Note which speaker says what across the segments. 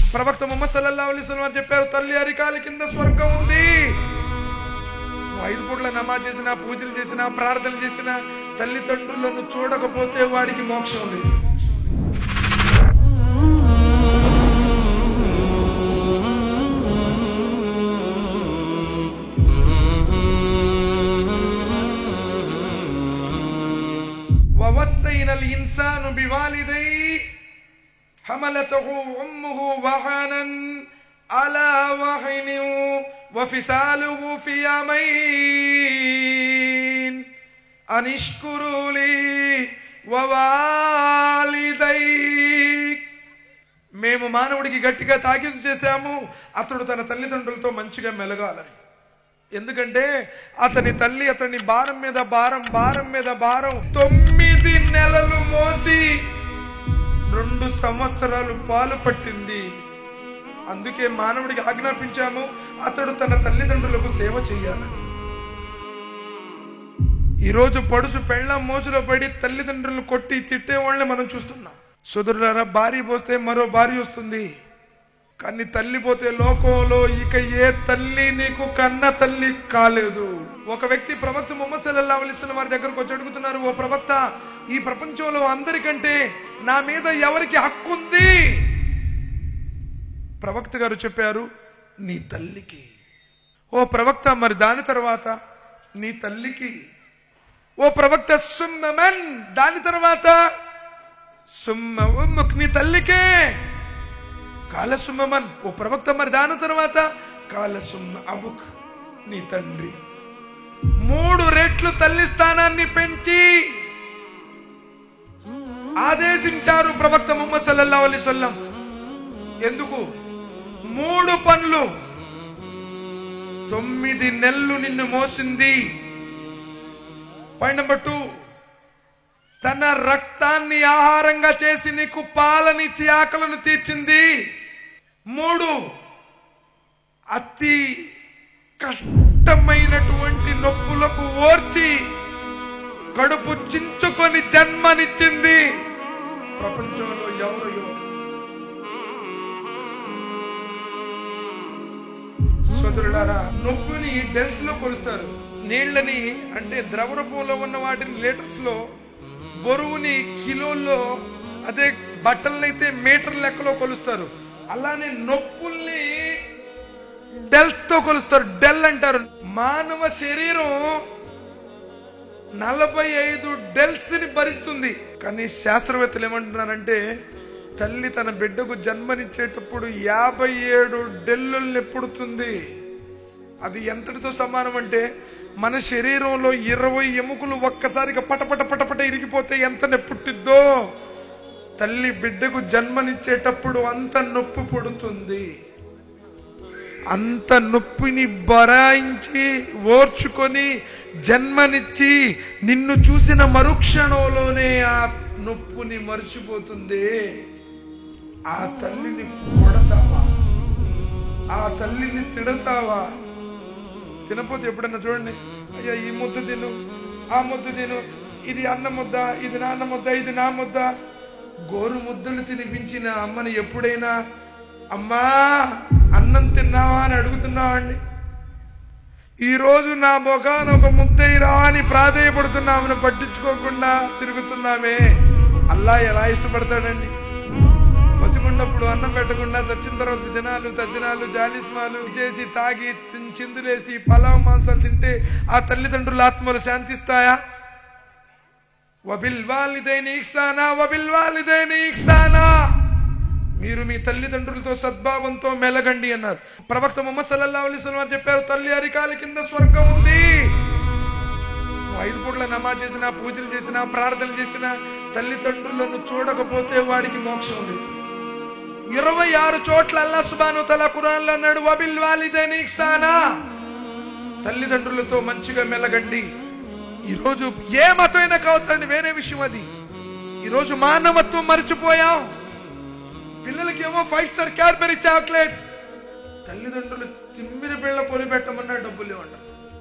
Speaker 1: ప్రవక్త ముహమ్మద్ సల్లల్లాహు అలైహి వసల్లం చెప్పారు, తల్లి అరికాల కింద స్వర్గం ఉంది. 5 పూట్ల నమాజ్ చేసినా, పూజలు చేసినా, ప్రార్థనలు చేసినా తల్లిదండ్రులను చూడకపోతే వాడికి మోక్షం లేదు. వవస్సైనల్ ఇన్సాను బివాలిదైహి హమలతహు ఉమ్ముహు వహనన్ అలా వహనిన్ వఫిసాలుహు ఫి యమైన్ అనిష్కురు లీ వవాలిదైక్. మేము మానవుడికి గట్టిగా తాకీదు చేశాము, అతడు తన తల్లిదండ్రులతో మంచిగా మెలగాలని. ఎందుకంటే అతని తల్లి అతని భారం మీద భారం, భారం మీద భారం 9 నెలలు మోసి 2 సంవత్సరాలు పాలు పట్టింది. అందుకే మానవుడికి ఆజ్ఞాపించాము, అతడు తన తల్లిదండ్రులకు సేవ చేయాలని. ఈరోజు పడుసు పెళ్ళాం మోసులో పడి తల్లిదండ్రులను కొట్టి తిట్టే వాళ్ళని మనం చూస్తున్నాం. సోదరులారా, భార్య పోస్తే మరో భార్య వస్తుంది, కానీ తల్లి పోతే లోకంలో ఇక ఏ తల్లి నీకు కన్న తల్లి కాలేదు. ఒక వ్యక్తి ప్రవక్త ముహమ్మద్ సల్లల్లాహు అలైహి వసల్లం వారి దగ్గరకు వచ్చి అడుగుతున్నారు, ఓ ప్రవక్త, ఈ ప్రపంచంలో అందరికంటే నా మీద ఎవరికి హక్కు ఉంది? ప్రవక్త గారు చెప్పారు, నీ తల్లికి. ఓ ప్రవక్త, మరి దాని తర్వాత? నీ తల్లికి. ఓ ప్రవక్త, సుమ్మమన్, దాని తర్వాత? సుమ్మ ఉమ్ముక్, నీ తల్లికే. కాల సుమ్మమన్, ఓ ప్రవక్త, మరి దాని తర్వాత? కాల సుమ్మ అబుక్, నీ తండ్రి. 3 రెట్లు తల్లి స్థానాన్ని పెంచి ఆదేశించారు ప్రవక్త ముహమ్మద్ సల్లల్లాహు అలైహి వసల్లం. ఎందుకు? 3 పనులు. 9 నెలలు నిన్ను మోసింది. పాయింట్ నెంబర్ 2, తన రక్తాన్ని ఆహారంగా చేసి నీకు పాలనిచ్చి ఆకలను తీర్చింది. 3, అతి కష్టమైనటువంటి నొప్పులకు ఓర్చి కడుపు చించుకొని జన్మనిచ్చింది. ప్రపంచంలో ఎవరు సోదరులారా, నొప్పిని డెల్స్ లో కొలుస్తారు. నీళ్లని అంటే ద్రవ రూపంలో ఉన్న వాటిని లీటర్స్ లో, బరువుని కిలోల్లో, అదే బట్టలనైతే మీటర్ లెక్కలో కొలుస్తారు. అలానే నొప్పుల్ని డెల్స్ తో కొలుస్తారు. డెల్ అంటారు. మానవ శరీరం 45 డెల్స్ ని భరిస్తుంది. కానీ శాస్త్రవేత్తలు ఏమంటున్నారంటే, తల్లి తన బిడ్డకు జన్మనిచ్చేటప్పుడు 57 డెల్లుల్ని పుడుతుంది. అది ఎంతటితో సమానం అంటే, మన శరీరంలో 20 ఎముకలు ఒక్కసారిగా పటపట పటపట ఇరిగిపోతే ఎంత నొప్పుట్టిద్దో, తల్లి బిడ్డకు జన్మనిచ్చేటప్పుడు అంత నొప్పి పుడుతుంది. అంత నొప్పిని బరాయించి ఓర్చుకొని జన్మనిచ్చి నిన్ను చూసిన మరుక్షణంలోనే ఆ నొప్పుని మర్చిపోతుంది. ఆ తల్లిని కొడతావా? ఆ తల్లిని తిడతావా? తినపోతే ఎప్పుడన్నా చూడండి, అయ్యా ఈ ముద్ద తిను, ఆ ముద్ద తిను, ఇది అన్న ముద్ద, ఇది నాన్న ముద్ద, ఇది నా ముద్ద. గోరు ముద్దలు తినిపించిన అమ్మని ఎప్పుడైనా అమ్మా అన్నం తిన్నావా అని అడుగుతున్నావా అండి? ఈరోజు నా ముఖాన ఒక ముద్దయిరా అని ప్రాధేయపడుతున్నామని పట్టించుకోకుండా తిరుగుతున్నామే. అల్లా ఎలా ఇష్టపడతాడండి? బతికున్నప్పుడు అన్నం పెట్టకుండా చచ్చిన తర్వాత దినాలు తద్దినాలు జాలిస్మాలు చేసి తాగి చిందులేసి పలావ్ మాంసాలు తింటే ఆ తల్లిదండ్రుల ఆత్మలు శాంతిస్తాయా? వబిల్ వాలిదైని ఇహ్సానా, వబిల్ వాలిదైని ఇహ్సానా. మీరు మీ తల్లిదండ్రులతో సద్భావంతో మెలగండి అన్నారు ప్రవక్త ముహమ్మద్ సల్లల్లాహు అలైహి వసల్లం చెప్పారు, తల్లి అరికాల కింద స్వర్గం ఉంది. 5 పూట్ల నమాజ్ చేసినా, పూజలు చేసినా, ప్రార్థనలు చేసినా తల్లిదండ్రులను చూడకపోతే వాడికి మోక్షం లేదు. 26 చోట్ల అల్లాహ్ సుబ్హానహు వ తఆలా ఖురాన్లో అన్నాడు, వబిల్ వాలిదైని ఇహ్సానా, తల్లిదండ్రులతో మంచిగా మెలగండి. ఈరోజు ఏ మతమైనా కావచ్చండి, వేరే విషయం అది. ఈరోజు మానవత్వం మర్చిపోయాం. పిల్లలకి ఏమో 5 స్టార్ క్యాడ్బరీ చాక్లెట్స్, తల్లిదండ్రులు తిమ్మిరి బిళ్ళ కొని పెట్టమన్నా డబ్బులు ఇవ్వండి.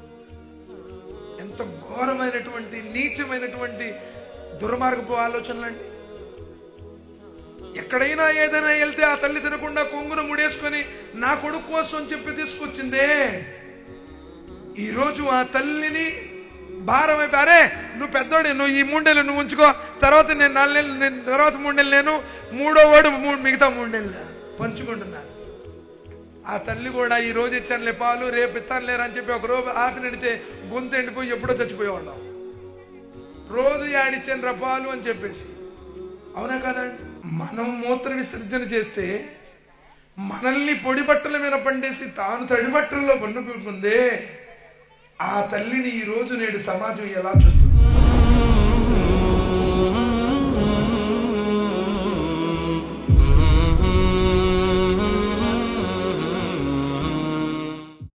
Speaker 1: ఎంత ఘోరమైనటువంటి నీచమైనటువంటి దుర్మార్గపు ఆలోచనలండి. ఎక్కడైనా ఏదైనా వెళ్తే ఆ తల్లి తినకుండా కొంగును ముడేసుకొని నా కొడుకు కోసం చెప్పి తీసుకొచ్చిందే. ఈరోజు ఆ తల్లిని భారం అయిపోయి, అరే నువ్వు పెద్దోడు, నువ్వు ఈ 3 నెలలు నువ్వు ఉంచుకో, తర్వాత నేను 4 నెలలు, తర్వాత 3 నెలలు నేను, 3వ వాడు మిగతా 3 నెలలు పంచుకుంటున్నాను. ఆ తల్లి కూడా ఈ రోజు ఇచ్చానులే పాలు, రేపు ఇస్తాను లేరు అని చెప్పి ఒక రోజు ఆపి నడితే గొంతు ఎండిపోయి ఎప్పుడో చచ్చిపోయేవాళ్ళం. రోజు యాడిచ్చాను రా పాలు అని చెప్పేసి. అవునా కదండి? మనం మూత్ర విసర్జన చేస్తే మనల్ని పొడి బట్టల మీద పండేసి తాను తడి బట్టల్లో పండుకుందే ఆ తల్లిని ఈ రోజు నేడు సమాజం ఎలా చూస్తుంది?